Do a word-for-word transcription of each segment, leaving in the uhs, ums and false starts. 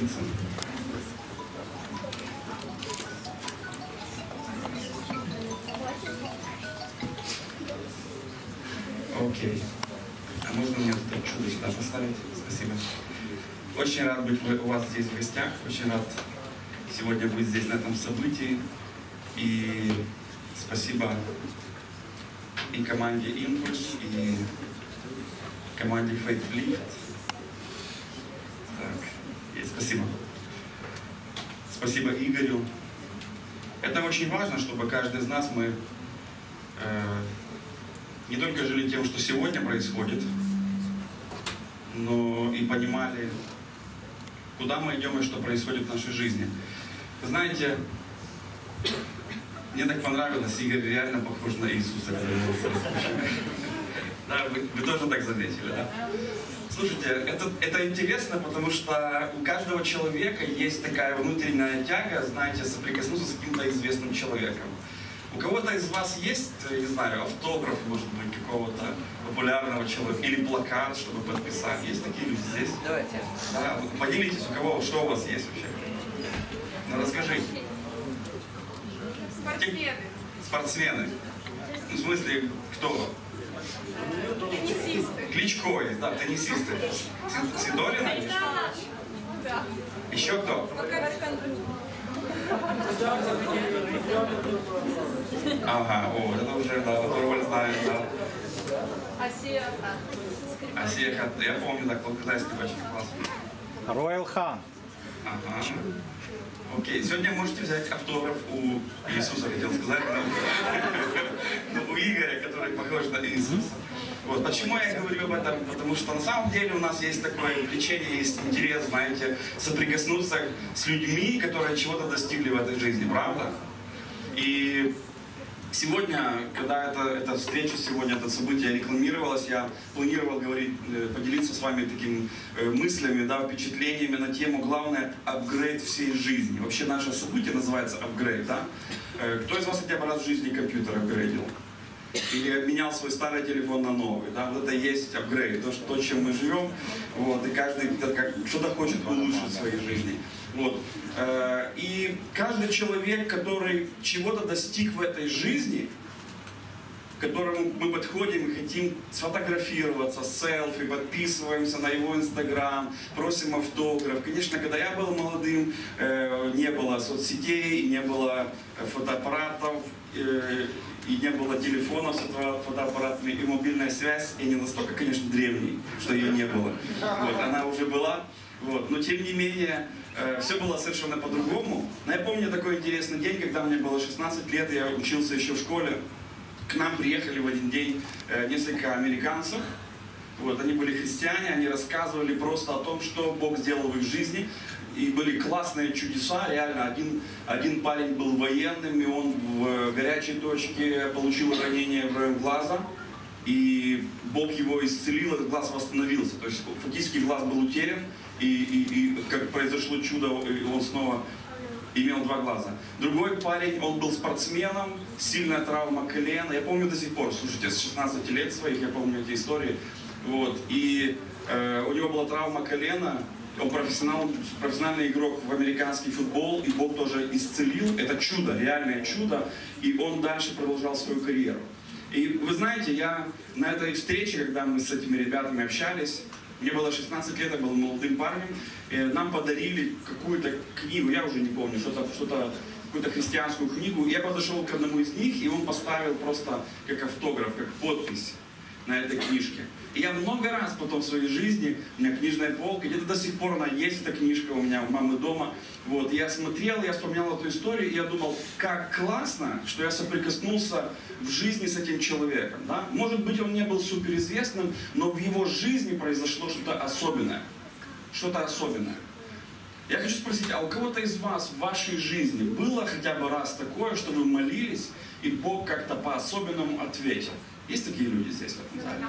поделиться. Окей. А можно мне это чудо сюда поставить? Спасибо. Очень рад быть у вас здесь в гостях. Очень рад сегодня быть здесь на этом событии. И спасибо и команде Импульс, и команде Faith Lift. Так, и спасибо. Спасибо Игорю. Это очень важно, чтобы каждый из нас мы э, не только жили тем, что сегодня происходит, но и понимали, куда мы идем и что происходит в нашей жизни. Вы знаете, мне так понравилось, Игорь реально похож на Иисуса. Да, вы, вы тоже так заметили, да? Слушайте, это, это интересно, потому что у каждого человека есть такая внутренняя тяга, знаете, соприкоснуться с каким-то известным человеком. У кого-то из вас есть, не знаю, автограф, может быть, какого-то популярного человека, или плакат, чтобы подписать? Есть такие люди здесь? Давайте. Да, поделитесь, у кого, что у вас есть вообще? Ну, расскажите. Спортсмены. Спортсмены. Ну, в смысле, кто? Теннисисты. Кличко есть, да, теннисисты. Сидорина? Да. Еще кто? Ага, о, это уже, да, эту роль знаю, да. Асия. Асия Хат, я помню, да, китайский очень классный. Роял Хан. Ага. Окей, сегодня можете взять автограф у Иисуса, хотел сказать, но, но у Игоря, который похож на Иисуса. Вот. Почему я говорю об этом? Потому что на самом деле у нас есть такое влечение, есть интерес, знаете, соприкоснуться с людьми, которые чего-то достигли в этой жизни, правда? И сегодня, когда это, эта встреча сегодня, это событие рекламировалось, я планировал говорить, поделиться с вами такими мыслями, да, впечатлениями на тему, главное, апгрейд всей жизни. Вообще наше событие называется апгрейд, да? Кто из вас хотя бы раз в жизни компьютер апгрейдил? Или обменял свой старый телефон на новый, да? Вот это и есть апгрейд, то, что, то, чем мы живем, вот, и каждый что-то хочет улучшить в своей жизни. Вот. И каждый человек, который чего-то достиг в этой жизни, к которому мы подходим и хотим сфотографироваться, селфи, подписываемся на его инстаграм, просим автограф. Конечно, когда я был молодым, не было соцсетей, не было фотоаппаратов, и не было телефонов с фотоаппаратами, и мобильная связь, и не настолько, конечно, древней, что ее не было. Вот, она уже была, вот. Но тем не менее, э, все было совершенно по-другому. Но я помню такой интересный день, когда мне было шестнадцать лет, я учился еще в школе. К нам приехали в один день э, несколько американцев. Вот, они были христиане, они рассказывали просто о том, что Бог сделал в их жизни. И были классные чудеса, реально. Один, один парень был военным, и он в горячей точке получил ранение в район глаза. И Бог его исцелил, этот глаз восстановился. То есть фактически глаз был утерян, и, и, и как произошло чудо, и он снова имел два глаза. Другой парень, он был спортсменом, сильная травма колена. Я помню до сих пор, слушайте, с шестнадцати лет своих, я помню эти истории. Вот. И э, у него была травма колена. Он профессионал, профессиональный игрок в американский футбол, и Бог тоже исцелил. Это чудо, реальное чудо. И он дальше продолжал свою карьеру. И вы знаете, я на этой встрече, когда мы с этими ребятами общались, мне было шестнадцать лет, я был молодым парнем, и нам подарили какую-то книгу, я уже не помню, что-то, что-то, какую-то христианскую книгу. Я подошел к одному из них, и он поставил просто как автограф, как подпись на этой книжке. И я много раз потом в своей жизни, у меня книжная полка, где-то до сих пор она есть, эта книжка у меня у мамы дома. Вот, я смотрел, я вспоминал эту историю, и я думал, как классно, что я соприкоснулся в жизни с этим человеком. Да? Может быть, он не был суперизвестным, но в его жизни произошло что-то особенное. Что-то особенное. Я хочу спросить, а у кого-то из вас в вашей жизни было хотя бы раз такое, что вы молились, и Бог как-то по-особенному ответил? Есть такие люди здесь, в этом зале?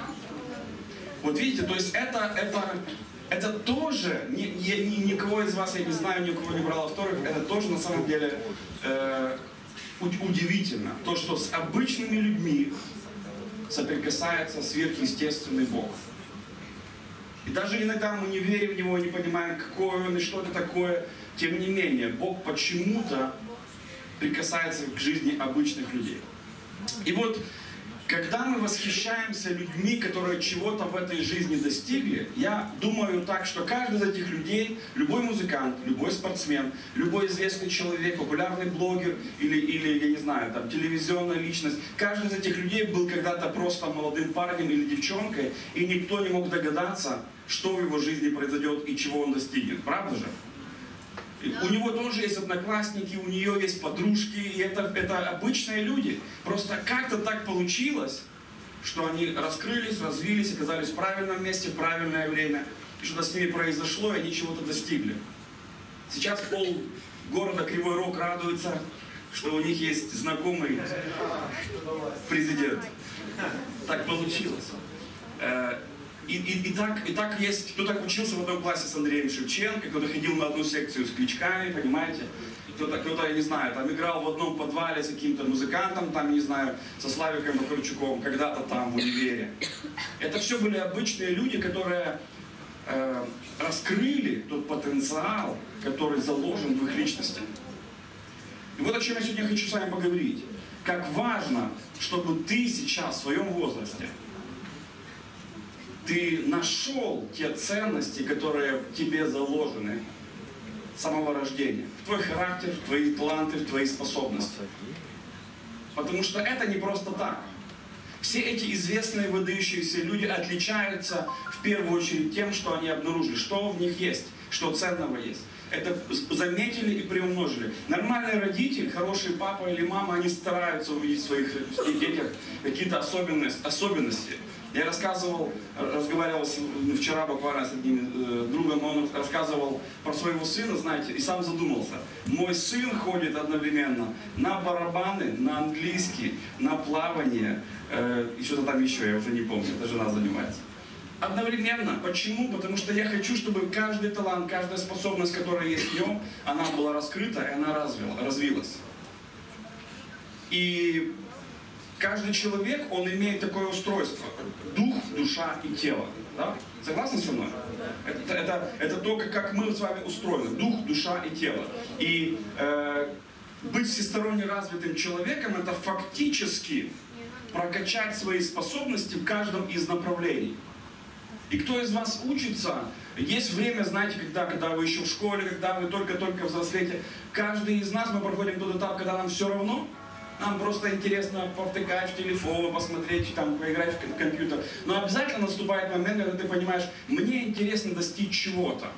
Вот видите, то есть это, это, это тоже, ни, ни, никого из вас, я не знаю, никого не брал автограф, это тоже на самом деле э, удивительно. То, что с обычными людьми соприкасается сверхъестественный Бог. И даже иногда мы не верим в него, не понимаем, какой он и что это такое. Тем не менее, Бог почему-то прикасается к жизни обычных людей. И вот, когда мы восхищаемся людьми, которые чего-то в этой жизни достигли, я думаю так, что каждый из этих людей, любой музыкант, любой спортсмен, любой известный человек, популярный блогер или, или я не знаю, там, телевизионная личность, каждый из этих людей был когда-то просто молодым парнем или девчонкой, и никто не мог догадаться, что в его жизни произойдет и чего он достигнет. Правда же? У него тоже есть одноклассники, у нее есть подружки, и это, это обычные люди. Просто как-то так получилось, что они раскрылись, развились, оказались в правильном месте, в правильное время, и что-то с ними произошло, и они чего-то достигли. Сейчас пол города Кривой Рог радуется, что у них есть знакомый президент. Так получилось. И, и, и, так, и так есть, кто так учился в одном классе с Андреем Шевченко, кто-то ходил на одну секцию с Кличками, понимаете? Кто-то, кто-то, я не знаю, там играл в одном подвале с каким-то музыкантом, там, не знаю, со Славиком Вакарчуком, когда-то там, в универе. Это все были обычные люди, которые э, раскрыли тот потенциал, который заложен в их личности. И вот о чем я сегодня хочу с вами поговорить. Как важно, чтобы ты сейчас, в своем возрасте, ты нашел те ценности, которые в тебе заложены с самого рождения. В твой характер, в твои таланты, в твои способности. Потому что это не просто так. Все эти известные выдающиеся люди отличаются в первую очередь тем, что они обнаружили, что в них есть, что ценного есть. Это заметили и приумножили. Нормальный родитель, хороший папа или мама, они стараются увидеть в своих детях какие-то особенности. особенности. Я рассказывал, разговаривал вчера буквально с одним э, другом, он рассказывал про своего сына, знаете, и сам задумался. Мой сын ходит одновременно на барабаны, на английский, на плавание, э, и что-то там еще, я уже не помню, это жена занимается. Одновременно. Почему? Потому что я хочу, чтобы каждый талант, каждая способность, которая есть в нем, она была раскрыта и она развила, развилась. И каждый человек, он имеет такое устройство. Дух, душа и тело. Да? Согласны со мной? Это, это, это то, как мы с вами устроены. Дух, душа и тело. И э, быть всесторонне развитым человеком, это фактически прокачать свои способности в каждом из направлений. И кто из вас учится, есть время, знаете, когда, когда вы еще в школе, когда вы только-только взрослеете, каждый из нас, мы проходим тот этап, когда нам все равно, нам просто интересно повтыкать в телефон, посмотреть, там, поиграть в компьютер. Но обязательно наступает момент, когда ты понимаешь, мне интересно достичь чего-то.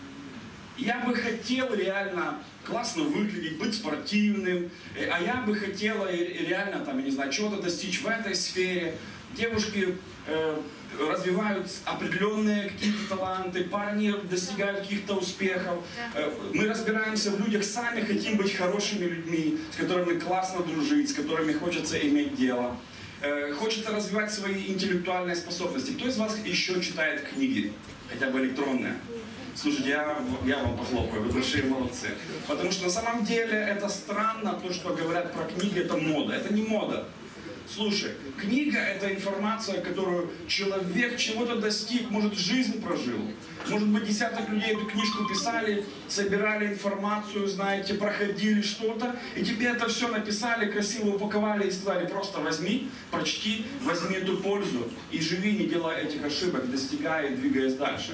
Я бы хотел реально классно выглядеть, быть спортивным, а я бы хотела реально, там, я не знаю, чего-то достичь в этой сфере. Девушки э, развивают определенные какие-то таланты, парни достигают каких-то успехов. Э, мы разбираемся в людях, сами хотим быть хорошими людьми, с которыми классно дружить, с которыми хочется иметь дело. Э, хочется развивать свои интеллектуальные способности. Кто из вас еще читает книги, хотя бы электронные? Слушайте, я, я вам похлопаю, вы большие молодцы. Потому что на самом деле это странно, то, что говорят про книги, это мода. Это не мода. Слушай, книга — это информация, которую человек чего-то достиг, может, жизнь прожил. Может быть, десяток людей эту книжку писали, собирали информацию, знаете, проходили что-то, и тебе это все написали, красиво упаковали и сказали: просто возьми, прочти, возьми эту пользу и живи, не делая этих ошибок, достигая и двигаясь дальше.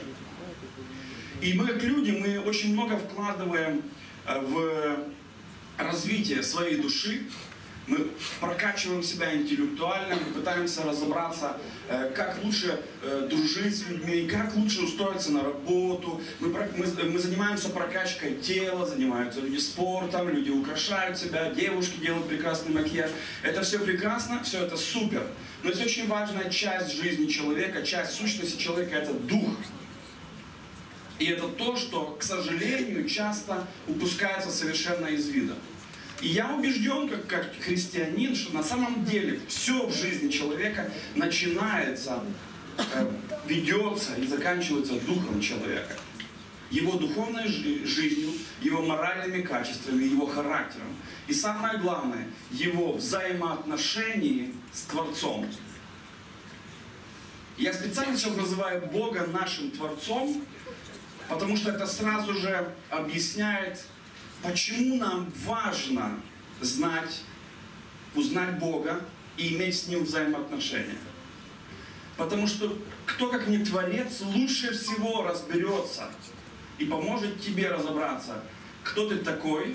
И мы, как люди, мы очень много вкладываем в развитие своей души. Мы прокачиваем себя интеллектуально, мы пытаемся разобраться, как лучше дружить с людьми, как лучше устроиться на работу. Мы, мы, мы занимаемся прокачкой тела, занимаются люди спортом, люди украшают себя, девушки делают прекрасный макияж. Это все прекрасно, все это супер. Но есть очень важная часть жизни человека, часть сущности человека — это дух. И это то, что, к сожалению, часто упускается совершенно из вида. И я убежден, как, как христианин, что на самом деле все в жизни человека начинается, э, ведется и заканчивается духом человека. Его духовной жизнью, его моральными качествами, его характером. И самое главное, его взаимоотношения с Творцом. Я специально сейчас называю Бога нашим Творцом, потому что это сразу же объясняет, почему нам важно знать, узнать Бога и иметь с Ним взаимоотношения. Потому что кто, как не Творец, лучше всего разберется и поможет тебе разобраться, кто ты такой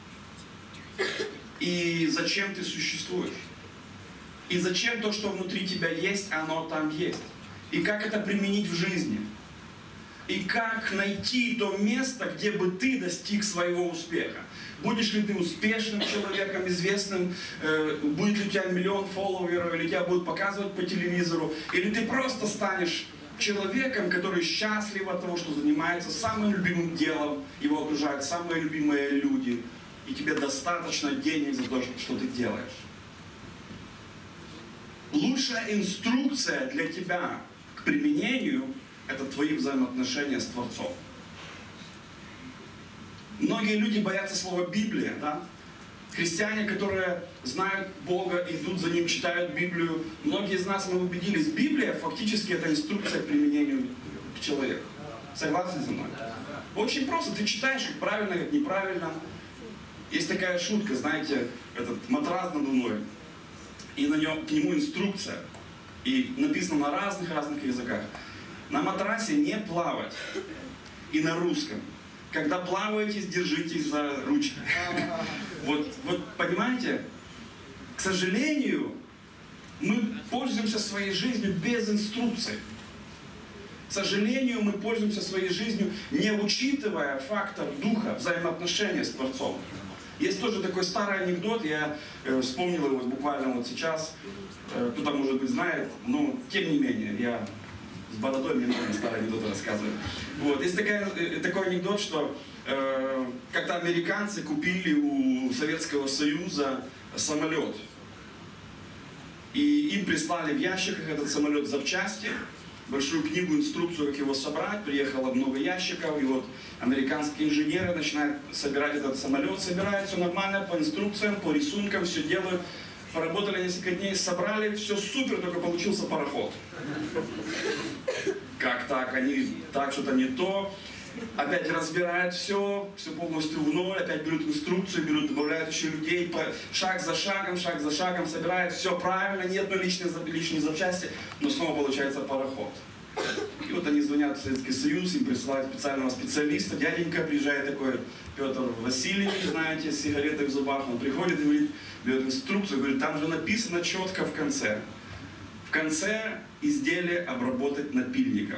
и зачем ты существуешь. И зачем то, что внутри тебя есть, оно там есть. И как это применить в жизни. И как найти то место, где бы ты достиг своего успеха. Будешь ли ты успешным человеком, известным, э, будет ли у тебя миллион фолловеров, или тебя будут показывать по телевизору, или ты просто станешь человеком, который счастлив от того, что занимается самым любимым делом, его окружают самые любимые люди, и тебе достаточно денег за то, что ты делаешь. Лучшая инструкция для тебя к применению – это твои взаимоотношения с Творцом. Многие люди боятся слова «Библия», да? Христиане, которые знают Бога, идут за Ним, читают Библию. Многие из нас, мы убедились, Библия фактически это инструкция к применению к человеку. Согласны со мной? Очень просто. Ты читаешь, как правильно, как неправильно. Есть такая шутка, знаете, этот матрас надувной, и на нем, к нему инструкция. И написано на разных-разных языках. На матрасе не плавать. И на русском. Когда плаваете, держитесь за ручки. Вот, вот понимаете, к сожалению, мы пользуемся своей жизнью без инструкции. К сожалению, мы пользуемся своей жизнью, не учитывая фактор духа, взаимоотношения с Творцом. Есть тоже такой старый анекдот, я э, вспомнил его буквально вот сейчас. Э, кто-то, может быть, знает, но тем не менее, я с бородой мне много старые анекдоты рассказываю. Вот. Есть такая, э, такой анекдот, что э, когда американцы купили у Советского Союза самолет, и им прислали в ящиках этот самолет запчасти, большую книгу, инструкцию, как его собрать, приехало много ящиков, и вот американские инженеры начинают собирать этот самолет, собирают все нормально, по инструкциям, по рисункам, все делают. Поработали несколько дней, собрали, все супер, только получился пароход. Как так? Они так, что-то не то. Опять разбирают все, все полностью в ноль, опять берут инструкцию, берут, добавляют еще людей, по, шаг за шагом, шаг за шагом, собирают, все правильно, нет одной лишней, лишней запчасти, но снова получается пароход. И вот они звонят в Советский Союз, им присылают специального специалиста, дяденька приезжает такой, Петр Васильевич, знаете, с сигаретой в зубах, он приходит и говорит, берет инструкцию, говорит, там же написано четко в конце. В конце изделие обработать напильником.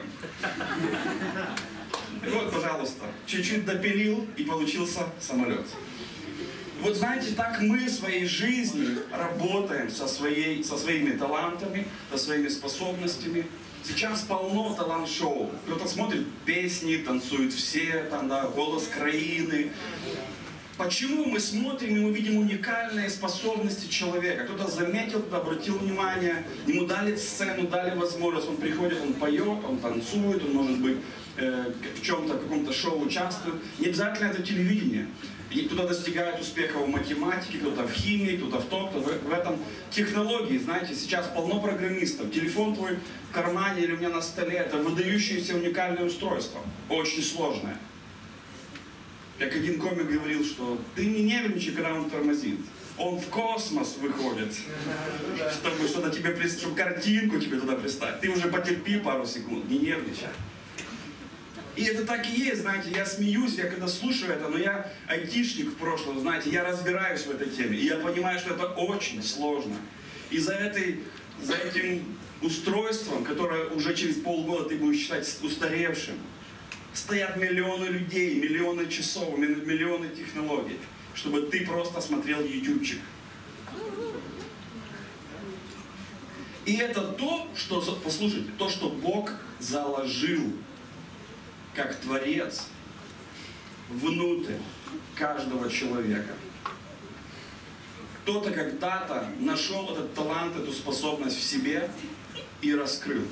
И вот, пожалуйста, чуть-чуть допилил, и получился самолет. Вот знаете, так мы в своей жизни работаем со, своей, со своими талантами, со своими способностями. Сейчас полно талант-шоу. Кто-то смотрит песни, танцуют все, там, да, голос краины. Почему мы смотрим и мы видим уникальные способности человека? Кто-то заметил, кто-то обратил внимание, ему дали сцену, дали возможность, он приходит, он поет, он танцует, он может быть э, в чем-то, в каком-то шоу участвует. Не обязательно это телевидение. И кто-то достигает успеха в математике, кто-то в химии, кто-то в том, кто в, в этом. Технологии, знаете, сейчас полно программистов. Телефон твой в кармане или у меня на столе, это выдающееся уникальное устройство. Очень сложное. Как один комик говорил, что ты не нервничай, когда он тормозит. Он в космос выходит, чтобы что-то тебе, чтобы картинку тебе туда представить. Ты уже потерпи пару секунд, не нервничай. И это так и есть, знаете, я смеюсь, я когда слушаю это, но я айтишник в прошлом, знаете, я разбираюсь в этой теме, и я понимаю, что это очень сложно. И за, этой, за этим устройством, которое уже через полгода ты будешь считать устаревшим, стоят миллионы людей, миллионы часов, миллионы технологий, чтобы ты просто смотрел ютубчик. И это то, что, послушайте, то, что Бог заложил как Творец внутрь каждого человека. Кто-то когда-то нашел этот талант, эту способность в себе и раскрыл.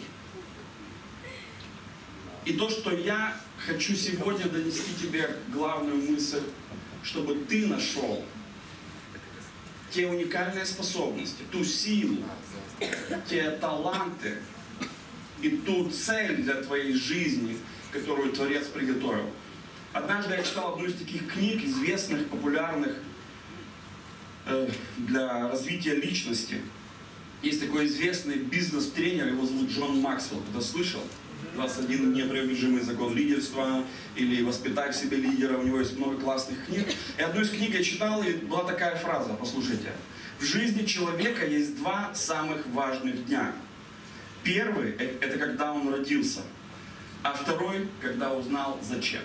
И то, что я хочу сегодня донести тебе главную мысль, чтобы ты нашел те уникальные способности, ту силу, те таланты, и ту цель для твоей жизни, которую Творец приготовил. Однажды я читал одну из таких книг, известных, популярных э, для развития личности. Есть такой известный бизнес-тренер, его зовут Джон Максвелл. Кто-то слышал? двадцать один непреодолимый закон лидерства или «Воспитай в себе лидера». У него есть много классных книг. И одну из книг я читал, и была такая фраза, послушайте. В жизни человека есть два самых важных дня. Первый – это когда он родился, а второй – когда узнал зачем.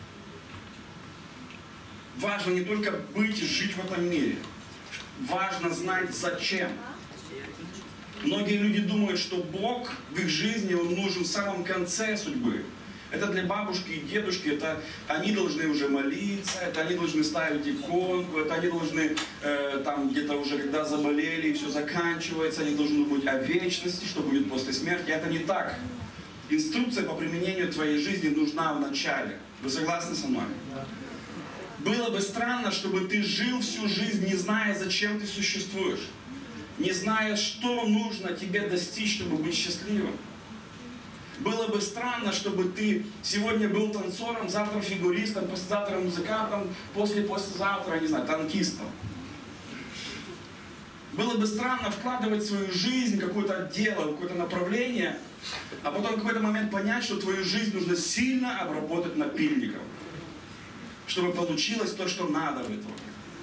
Важно не только быть и жить в этом мире. Важно знать зачем. Многие люди думают, что Бог в их жизни он нужен в самом конце судьбы. Это для бабушки и дедушки, это они должны уже молиться, это они должны ставить иконку, это они должны э, там где-то уже когда заболели и все заканчивается, они должны быть о вечности, что будет после смерти. Это не так. Инструкция по применению твоей жизни нужна в начале. Вы согласны со мной? Было бы странно, чтобы ты жил всю жизнь, не зная, зачем ты существуешь. Не зная, что нужно тебе достичь, чтобы быть счастливым. Было бы странно, чтобы ты сегодня был танцором, завтра фигуристом, послезавтра музыкантом, после-послезавтра, не знаю, танкистом. Было бы странно вкладывать в свою жизнь какое-то дело, какое-то направление, а потом в какой-то момент понять, что твою жизнь нужно сильно обработать напильником, чтобы получилось то, что надо в итоге.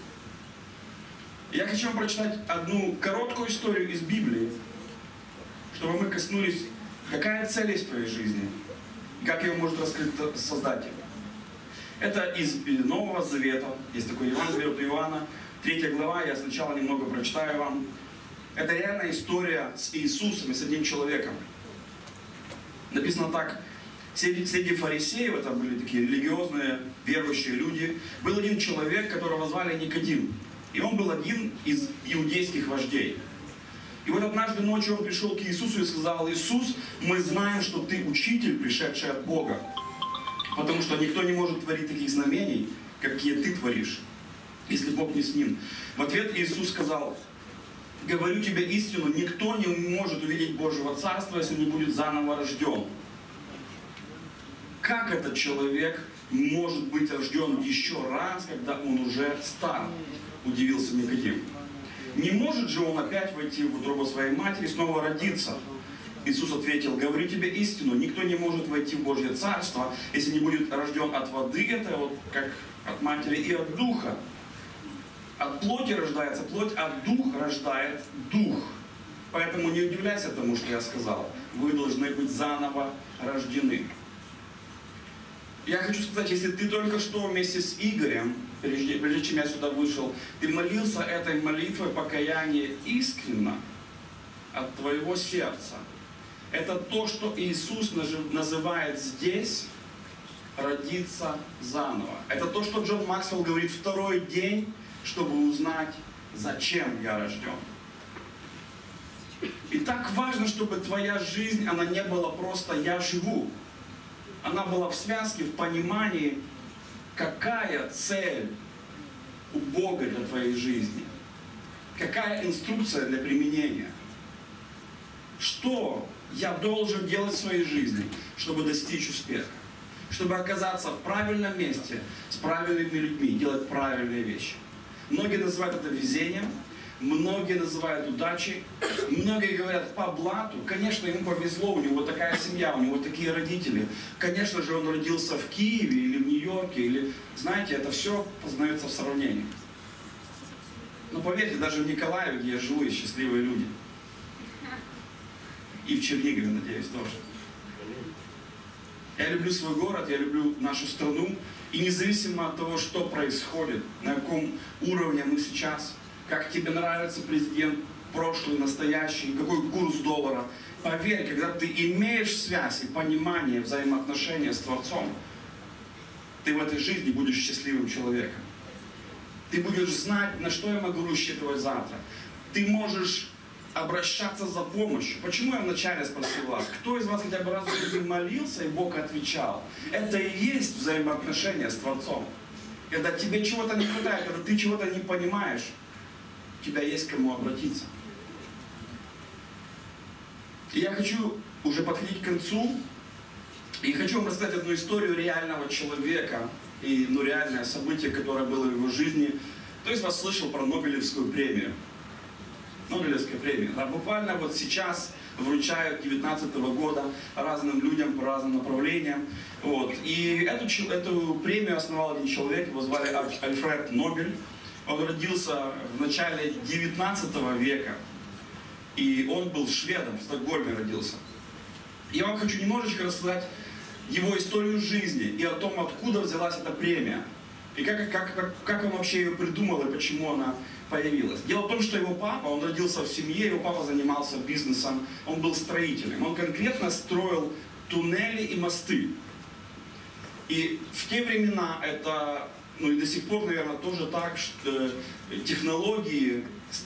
Я хочу вам прочитать одну короткую историю из Библии, чтобы мы коснулись, какая цель есть в твоей жизни, и как ее может раскрыть Создатель. Это из Нового Завета, есть такой Евангелие от Иоанна, третья глава, я сначала немного прочитаю вам. Это реальная история с Иисусом и с одним человеком. Написано так: среди, среди фарисеев, это были такие религиозные, верующие люди, был один человек, которого звали Никодим. И он был один из иудейских вождей. И вот однажды ночью он пришел к Иисусу и сказал: Иисус, мы знаем, что ты учитель, пришедший от Бога. Потому что никто не может творить таких знамений, какие ты творишь, если Бог не с ним. В ответ Иисус сказал: говорю тебе истину, никто не может увидеть Божьего Царства, если не будет заново рожден. Как этот человек может быть рожден еще раз, когда он уже стар? Удивился Никодим. Не может же он опять войти в утробу своей матери и снова родиться? Иисус ответил: говорю тебе истину, никто не может войти в Божье Царство, если не будет рожден от воды, это вот как от матери, и от духа. От плоти рождается плоть, а дух рождает дух. Поэтому не удивляйся тому, что я сказал. Вы должны быть заново рождены. Я хочу сказать, если ты только что вместе с Игорем, прежде, прежде чем я сюда вышел, ты молился этой молитвой покаяния искренно от твоего сердца, это то, что Иисус называет здесь родиться заново. Это то, что Джон Максвелл говорит: второй день, чтобы узнать, зачем я рожден. И так важно, чтобы твоя жизнь, она не была просто «я живу». Она была в связке, в понимании, какая цель у Бога для твоей жизни. Какая инструкция для применения. Что я должен делать в своей жизни, чтобы достичь успеха. Чтобы оказаться в правильном месте, с правильными людьми, делать правильные вещи. Многие называют это везением, многие называют удачей, многие говорят по блату. Конечно, ему повезло, у него такая семья, у него такие родители. Конечно же, он родился в Киеве или в Нью-Йорке, или, знаете, это все познается в сравнении. Но поверьте, даже в Николаеве, где я живу, есть счастливые люди. И в Чернигове, надеюсь, тоже. Я люблю свой город, я люблю нашу страну. И независимо от того, что происходит, на каком уровне мы сейчас, как тебе нравится президент, прошлый, настоящий, какой курс доллара, поверь, когда ты имеешь связь и понимание, взаимоотношения с Творцом, ты в этой жизни будешь счастливым человеком. Ты будешь знать, на что я могу рассчитывать завтра. Ты можешь обращаться за помощью. Почему я вначале спросил вас, кто из вас хотя бы раз в жизни молился, и Бог отвечал? Это и есть взаимоотношения с Творцом. Когда тебе чего-то не хватает, когда ты чего-то не понимаешь, у тебя есть к кому обратиться. И я хочу уже подходить к концу. И хочу вам рассказать одну историю реального человека и ну, реальное событие, которое было в его жизни. Кто из вас слышал про Нобелевскую премию? Нобелевская премия. Да, буквально вот сейчас вручают две тысячи девятнадцатого года разным людям по разным направлениям. Вот. И эту, эту премию основал один человек, его звали Альфред Нобель. Он родился в начале девятнадцатого века. И он был шведом, в Стокгольме родился. Я вам хочу немножечко рассказать его историю жизни и о том, откуда взялась эта премия. И как, как, как, как он вообще ее придумал и почему она появилась. Дело в том, что его папа, он родился в семье, его папа занимался бизнесом, он был строителем. Он конкретно строил туннели и мосты. И в те времена это, ну и до сих пор, наверное, тоже так, что технологии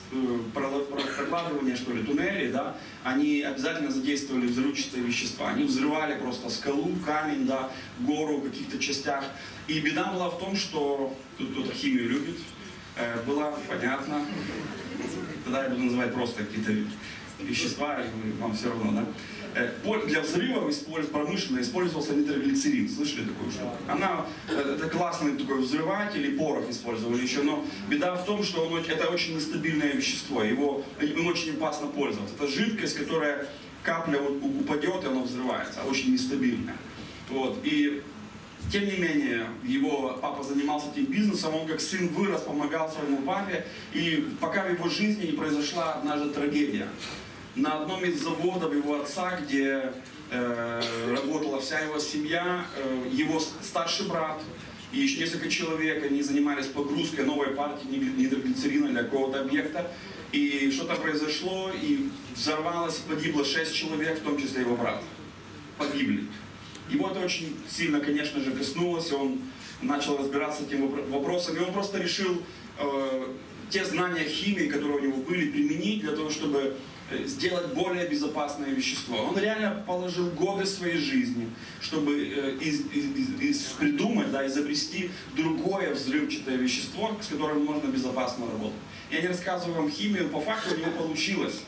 прокладывания, что ли, туннелей, да, они обязательно задействовали взрывчатые вещества. Они взрывали просто скалу, камень, да, гору в каких-то частях. И беда была в том, что тут кто-то химию любит, э, было понятно. Тогда я буду называть просто какие-то вещества, и вам все равно, да. Для взрывов промышленно использовался нитроглицерин. Слышали такую штуку? Она, это классный такой взрыватель, и порох использовали еще, но беда в том, что он, это очень нестабильное вещество, его, им очень опасно пользоваться. Это жидкость, которая капля упадет, и она взрывается, очень нестабильная. Вот. И тем не менее, его папа занимался этим бизнесом, он как сын вырос, помогал своему папе, и пока в его жизни не произошла однажды трагедия. На одном из заводов его отца, где э, работала вся его семья, э, его старший брат и еще несколько человек, они занимались погрузкой новой партии нитроглицерина для какого-то объекта. И что-то произошло, и взорвалось, погибло шесть человек, в том числе его брат. Погибли. Его это очень сильно, конечно же, коснулось, и он начал разбираться с этим вопросом, и он просто решил э, те знания химии, которые у него были, применить для того, чтобы сделать более безопасное вещество. Он реально положил годы своей жизни, чтобы э, из, из, из, придумать, да, изобрести другое взрывчатое вещество, с которым можно безопасно работать. Я не рассказываю вам химию, по факту у него получилось.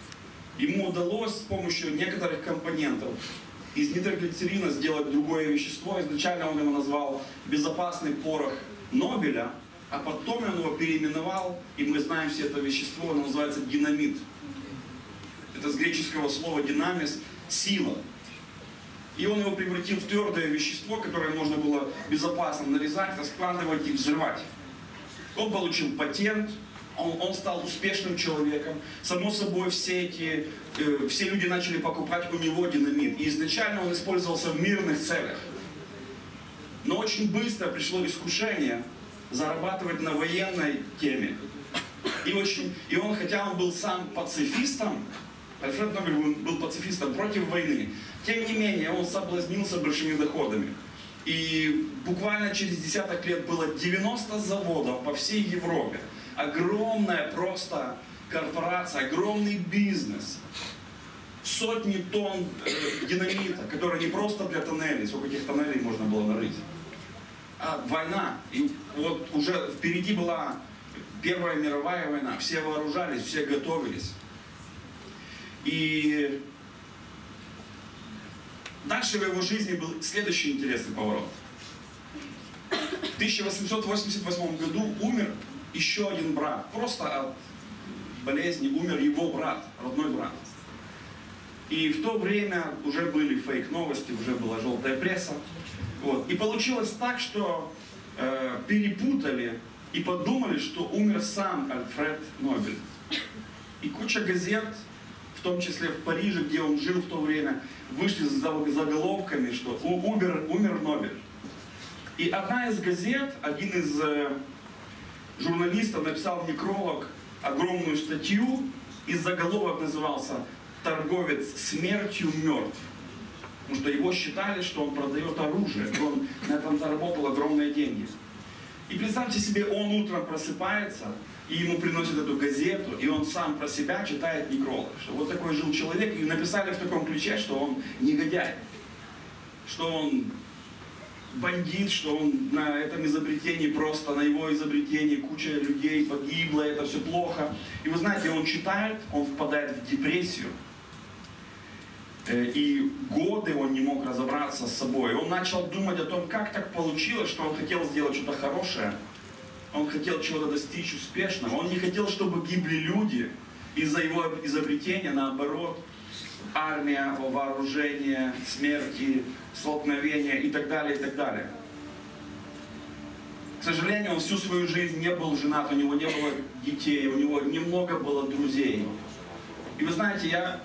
Ему удалось с помощью некоторых компонентов из нитроглицерина сделать другое вещество. Изначально он его назвал «безопасный порох Нобеля», а потом он его переименовал, и мы знаем все это вещество, оно называется динамит. Это с греческого слова «динамис» – «сила». И он его превратил в твердое вещество, которое можно было безопасно нарезать, раскладывать и взрывать. Он получил патент, он, он стал успешным человеком. Само собой, все, эти, э, все люди начали покупать у него динамит. И изначально он использовался в мирных целях. Но очень быстро пришло искушение зарабатывать на военной теме. И, очень, и он, хотя он был сам пацифистом, Альфред Нобель был пацифистом против войны, тем не менее он соблазнился большими доходами. И буквально через десяток лет было девяносто заводов по всей Европе. Огромная просто корпорация, огромный бизнес. Сотни тонн э, динамита, который не просто для тоннелей, сколько этих тоннелей можно было нарыть. А война. И вот уже впереди была Первая мировая война. Все вооружались, все готовились. И дальше в его жизни был следующий интересный поворот. В тысяча восемьсот восемьдесят восьмом году умер еще один брат. Просто от болезни умер его брат, родной брат. И в то время уже были фейк-новости, уже была желтая пресса. Вот. И получилось так, что э, перепутали и подумали, что умер сам Альфред Нобель. И куча газет, в том числе в Париже, где он жил в то время, вышли с заголовками, что умер, умер Нобель. И одна из газет, один из э, журналистов написал некролог, огромную статью, и заголовок назывался «Торговец смертью мертв». Потому что его считали, что он продает оружие, и он на этом заработал огромные деньги. И представьте себе, он утром просыпается, и ему приносят эту газету, и он сам про себя читает некролог. Что вот такой жил человек, и написали в таком ключе, что он негодяй, что он бандит, что он на этом изобретении, просто на его изобретении куча людей погибла, это все плохо. И вы знаете, он читает, он впадает в депрессию. И годы он не мог разобраться с собой. Он начал думать о том, как так получилось, что он хотел сделать что-то хорошее. Он хотел чего-то достичь успешного. Он не хотел, чтобы гибли люди из-за его изобретения. Наоборот, армия, вооружение, смерти, столкновения и так далее, и так далее. К сожалению, он всю свою жизнь не был женат, у него не было детей, у него немного было друзей. И вы знаете, я...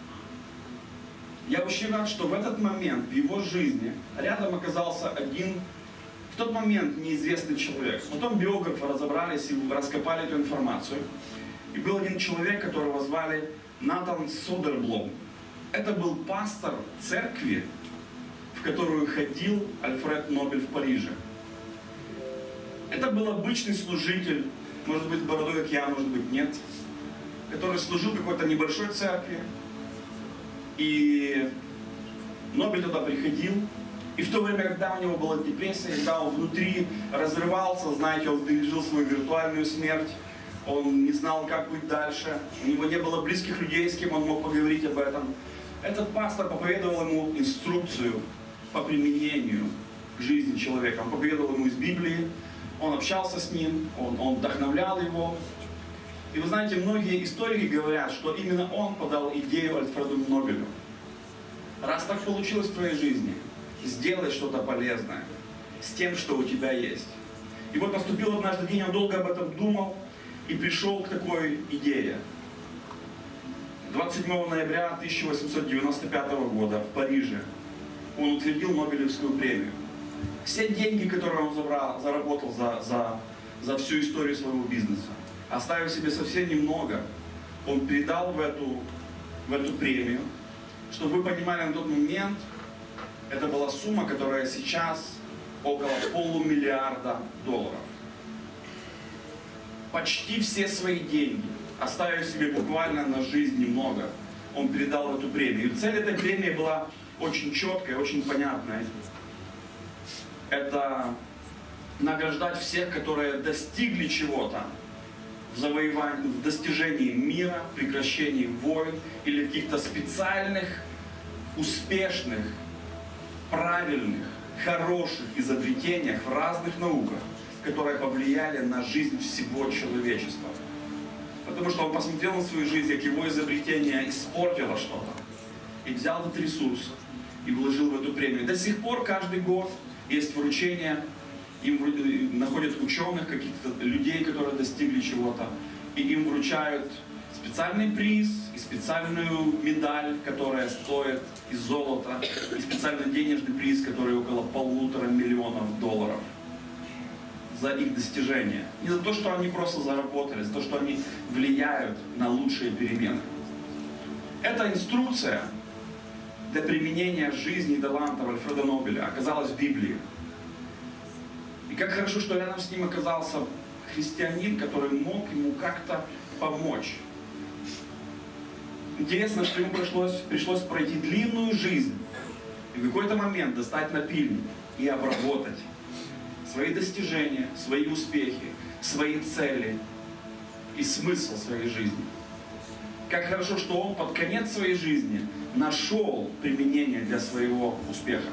Я очень рад, что в этот момент в его жизни рядом оказался один, в тот момент неизвестный человек. Потом биографы разобрались и раскопали эту информацию. И был один человек, которого звали Натан Содерблом. Это был пастор церкви, в которую ходил Альфред Нобель в Париже. Это был обычный служитель, может быть, с бородой, как я, может быть, нет, который служил в какой-то небольшой церкви. И Нобель туда приходил, и в то время, когда у него была депрессия, когда он внутри разрывался, знаете, он пережил свою виртуальную смерть, он не знал, как быть дальше, у него не было близких людей, с кем он мог поговорить об этом. Этот пастор проповедовал ему инструкцию по применению к жизни человека. Он проповедовал ему из Библии, он общался с ним, он, он вдохновлял его. И вы знаете, многие историки говорят, что именно он подал идею Альфреду Нобелю. Раз так получилось в твоей жизни, сделай что-то полезное с тем, что у тебя есть. И вот наступил однажды день, он долго об этом думал и пришел к такой идее. двадцать седьмого ноября тысяча восемьсот девяносто пятого года в Париже он утвердил Нобелевскую премию. Все деньги, которые он забрал, заработал за, за, за всю историю своего бизнеса, оставив себе совсем немного, он передал в эту, в эту премию. Чтобы вы понимали, на тот момент это была сумма, которая сейчас около полумиллиарда долларов. Почти все свои деньги, оставив себе буквально на жизнь немного, он передал в эту премию. И цель этой премии была очень четкая, очень понятная. Это награждать всех, которые достигли чего-то в завоевании, в достижении мира, прекращении войн или каких-то специальных, успешных, правильных, хороших изобретениях в разных науках, которые повлияли на жизнь всего человечества. Потому что он посмотрел на свою жизнь, как его изобретение испортило что-то, и взял этот ресурс и вложил в эту премию. До сих пор каждый год есть вручение, им находят ученых, каких-то людей, которые достигли чего-то, и им вручают специальный приз и специальную медаль, которая стоит из золота, и специальный денежный приз, который около полутора миллионов долларов за их достижения. Не за то, что они просто заработали, за то, что они влияют на лучшие перемены. Эта инструкция для применения жизни и талантов Альфреда Нобеля оказалась в Библии. И как хорошо, что рядом с ним оказался христианин, который мог ему как-то помочь. Интересно, что ему пришлось, пришлось пройти длинную жизнь и в какой-то момент достать напильник и обработать свои достижения, свои успехи, свои цели и смысл своей жизни. Как хорошо, что он под конец своей жизни нашел применение для своего успеха.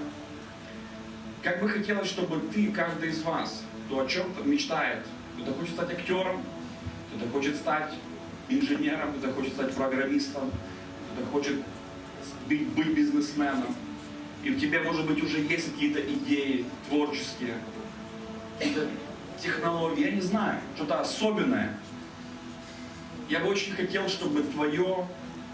Как бы хотелось, чтобы ты, каждый из вас, кто о чем-то мечтает, кто-то хочет стать актером, кто-то хочет стать инженером, кто-то хочет стать программистом, кто-то хочет быть, быть бизнесменом, и в тебе, может быть, уже есть какие-то идеи творческие, какие-то технологии, я не знаю, что-то особенное. Я бы очень хотел, чтобы твое,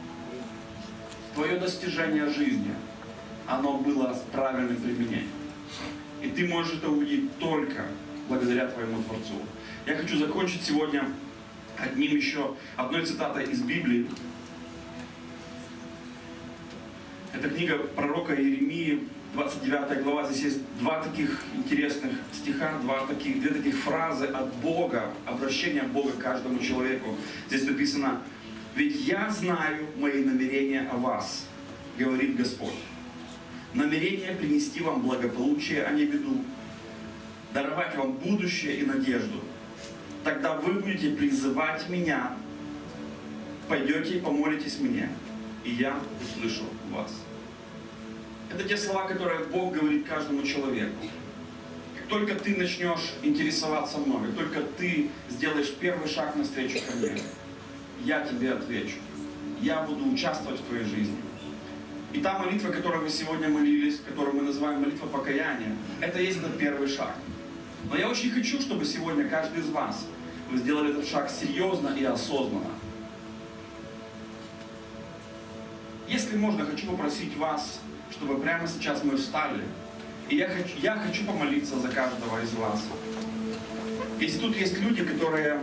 твое достижение жизни, оно было с правильным применением. И ты можешь это увидеть только благодаря твоему Творцу. Я хочу закончить сегодня одним еще, одной цитатой из Библии. Это книга пророка Иеремии, двадцать девятая глава. Здесь есть два таких интересных стиха, два таких, две таких фразы от Бога, обращения Бога к каждому человеку. Здесь написано: «Ведь я знаю мои намерения о вас, говорит Господь. Намерение принести вам благополучие, а не беду, даровать вам будущее и надежду. Тогда вы будете призывать меня, пойдете и помолитесь мне, и я услышу вас». Это те слова, которые Бог говорит каждому человеку. Как только ты начнешь интересоваться мной, как только ты сделаешь первый шаг навстречу ко мне, я тебе отвечу. Я буду участвовать в твоей жизни. И та молитва, которой вы сегодня молились, которую мы называем молитва покаяния, это есть этот первый шаг. Но я очень хочу, чтобы сегодня каждый из вас, вы сделали этот шаг серьезно и осознанно. Если можно, хочу попросить вас, чтобы прямо сейчас мы встали. И я хочу, я хочу помолиться за каждого из вас. Если тут есть люди, которые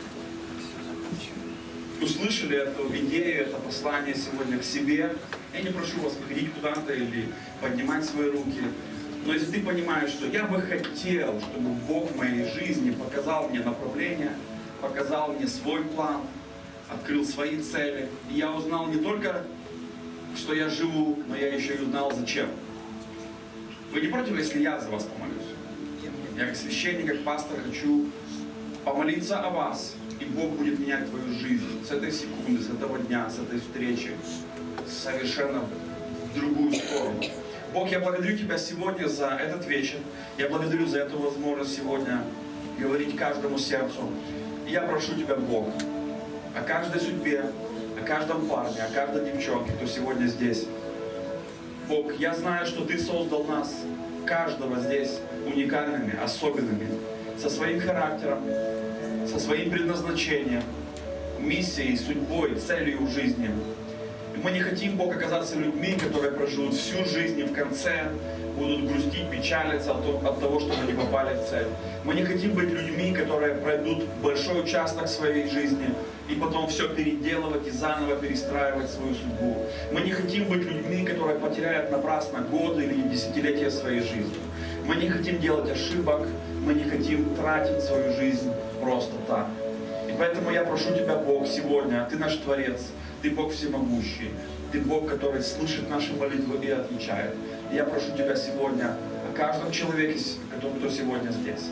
услышали эту идею, это послание сегодня к себе, я не прошу вас выходить куда-то или поднимать свои руки. Но если ты понимаешь, что я бы хотел, чтобы Бог в моей жизни показал мне направление, показал мне свой план, открыл свои цели, и я узнал не только, что я живу, но я еще и узнал, зачем. Вы не против, если я за вас помолюсь? Я как священник, как пастор хочу помолиться о вас, и Бог будет менять твою жизнь с этой секунды, с этого дня, с этой встречи, совершенно в другую сторону. Бог, я благодарю Тебя сегодня за этот вечер. Я благодарю за эту возможность сегодня говорить каждому сердцу. И я прошу Тебя, Бог, о каждой судьбе, о каждом парне, о каждой девчонке, кто сегодня здесь. Бог, я знаю, что Ты создал нас, каждого здесь, уникальными, особенными, со своим характером, со своим предназначением, миссией, судьбой, целью в жизни. И мы не хотим, Бог, оказаться людьми, которые проживут всю жизнь и в конце будут грустить, печалиться от того, что мы не попали в цель. Мы не хотим быть людьми, которые пройдут большой участок своей жизни и потом все переделывать и заново перестраивать свою судьбу. Мы не хотим быть людьми, которые потеряют напрасно годы или десятилетия своей жизни. Мы не хотим делать ошибок, мы не хотим тратить свою жизнь просто так. И поэтому я прошу Тебя, Бог, сегодня, Ты наш Творец, Ты Бог всемогущий, Ты Бог, который слышит наши молитвы и отвечает. И я прошу Тебя сегодня о каждом человеке, кто сегодня здесь.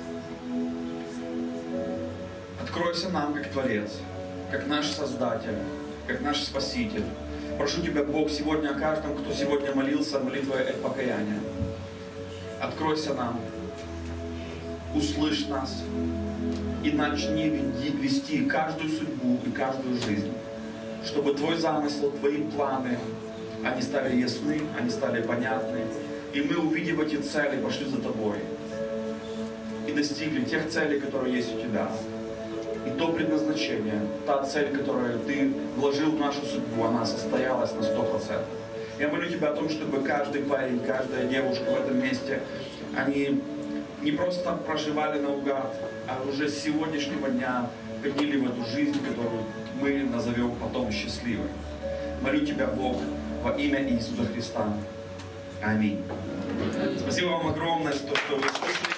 Откройся нам, как Творец, как наш Создатель, как наш Спаситель. Прошу Тебя, Бог, сегодня о каждом, кто сегодня молился молитвой покаяния. Откройся нам, услышь нас и начни вести каждую судьбу и каждую жизнь, чтобы Твой замысел, Твои планы, они стали ясны, они стали понятны, и мы, увидев эти цели, пошли за Тобой и достигли тех целей, которые есть у Тебя. И то предназначение, та цель, которую Ты вложил в нашу судьбу, она состоялась на сто процентов. Я молю Тебя о том, чтобы каждый парень, каждая девушка в этом месте, они не просто проживали наугад, а уже с сегодняшнего дня приняли в эту жизнь, которую мы назовем потом счастливой. Молю Тебя, Бог, во имя Иисуса Христа. Аминь. Спасибо вам огромное, что, что вы слышали.